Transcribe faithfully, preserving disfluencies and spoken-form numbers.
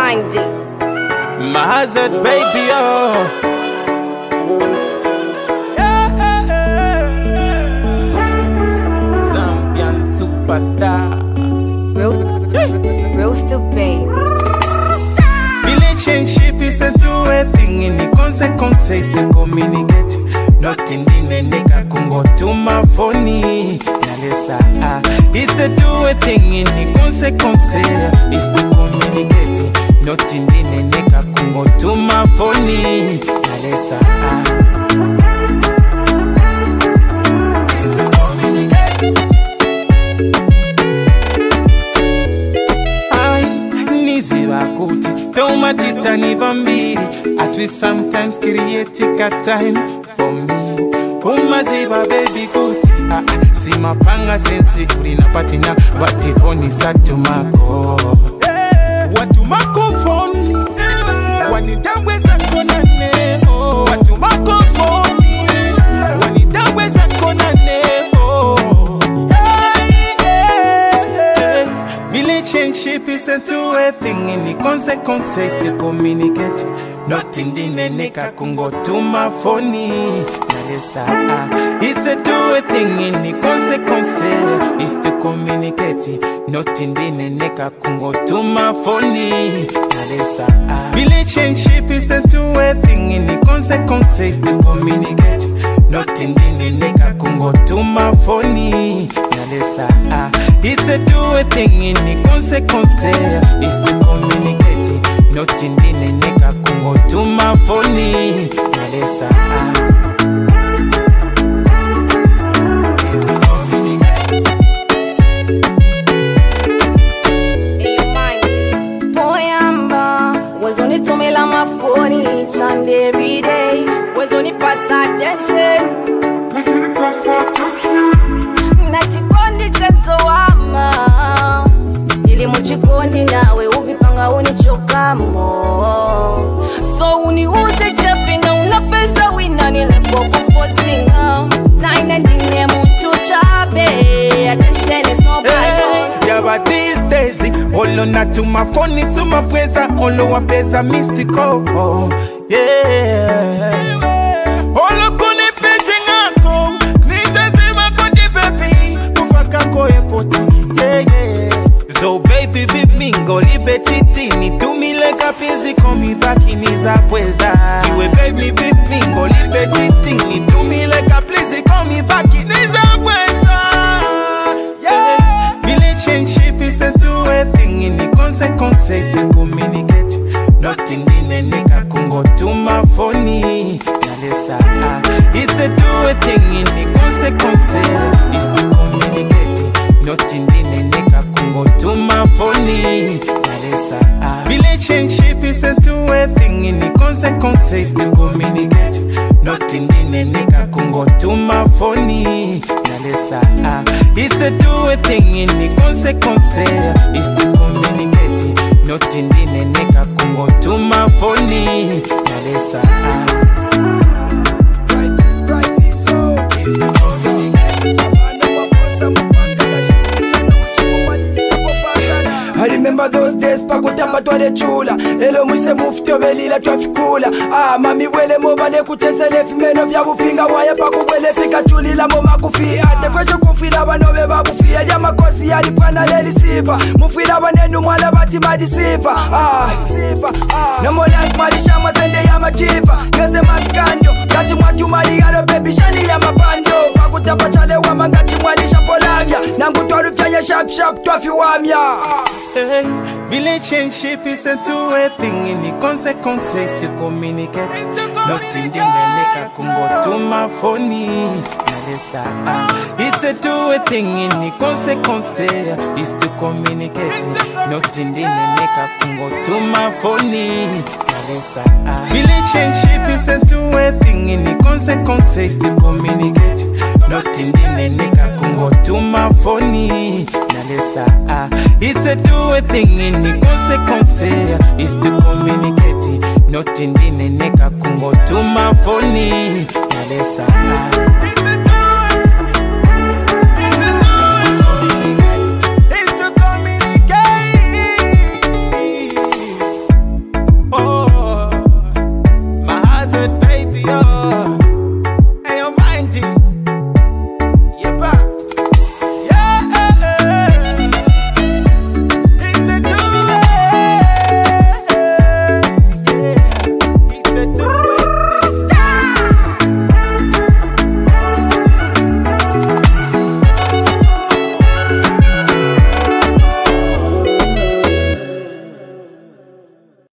mind it. My hazard baby, oh. Zambian superstar. Real, real still babe. Relationship is a two-way thing. In the consequences to communicate. Not in the neka kungo to my phone. It's a two-way thing. In the consequences is to communicate. Not in the neka kungo to my phone. Titani vambiri, at we sometimes create a time for me. Umaziba baby kuti, ah, si mapanga sensi kurina patina, batifoni satumako. Watumako phone, wanidaweza konane, watumako phone, wanidaweza konane. Relationship is a two-way thing. In the consequences to communicate. Not in the neka kungo to my phone. It's a two-way thing. In the consequences is to communicate. Not in the neka kungo to my phone. Relationship is a two-way thing. In the consequences to communicate. Not in the neka kungo to my phone. It's a two-way thing. In the consequences is to communicate. Not in the neka kungo to my phone. Was only to me like my phone each and every day. Was only pass attention. Nachikondi chanzo ama ili muchikondi nawe uvipanga unichokamo. So uniuze chapinga unapesa wina nilepo kufosinga. Naina ndine mtu chabe. Attention is no violence. Yeah, but these days olo na to my phone is to my presa. Olo wa pesa mystical. Oh, yeah. Olo kone peche ngako. Nize zima koti pepi. Mufaka koe foti. Yeah, yeah. So baby big mingo libetitini. Tumi leka pizi komi baki niza pweza. Iwe baby big mingo libetitini. Tumi leka pizi komi baki niza pweza. Relationship is a two-way thing. In the consequences to communicate. Not in the neka kungo to my phone. It's a two-way thing. In the consequences is to communicate. Not in the neka kungo to my phone. Relationship is a two-way thing. In the consequences to communicate. Not in the neka kungo to my phone. It's a two-way thing. In the consequences is to communicate. Not in the neka kungo to my phone. I remember those days pakutamba twale chula. Elo mwise mufto belila twafikula. Ah mami wele mobale kuchesele fimeno vya bufinga. Waya pakubwele fika chulila moma kufia. Tekwesho kufila banobe babufia. Jama kosi yali pwana leli sifa. Mufila banenu mwala bati madi sifa. Ah Namo like marisha mazende ya machifa. Geze maskando Gati mwatu marigalo baby shani ya mabando. Pakutamba chale wa mangati mwalisha polamya. Nangu twalu fyanya sharp sharp twafi wamya. Hey, relationship is a two-way thing. In the consequences to communicate. Not in the neka kungo to my phone. It's a two-way thing. In the consequences is to communicate. Not in the neka kungo to my phone. Relationship is a two-way thing. In the consequences to communicate. Not in the neka kungo to my phone. It's a two-way thing. In the consequences is to communicate. Not in the neka kungo to my phone. yeah.